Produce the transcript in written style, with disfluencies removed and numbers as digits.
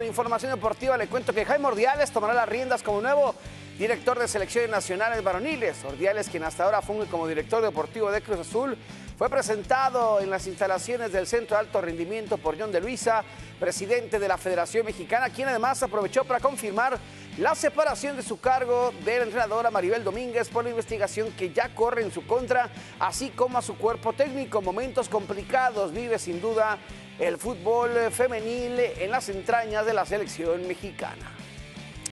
Información deportiva, le cuento que Jaime Ordiales tomará las riendas como nuevo director de selecciones nacionales varoniles. Ordiales, quien hasta ahora funge como director deportivo de Cruz Azul, fue presentado en las instalaciones del Centro de Alto Rendimiento por John de Luisa, presidente de la Federación Mexicana, quien además aprovechó para confirmar la separación de su cargo de la entrenadora Maribel Domínguez por la investigación que ya corre en su contra, así como a su cuerpo técnico. Momentos complicados vive sin duda el fútbol femenil en las entrañas de la selección mexicana.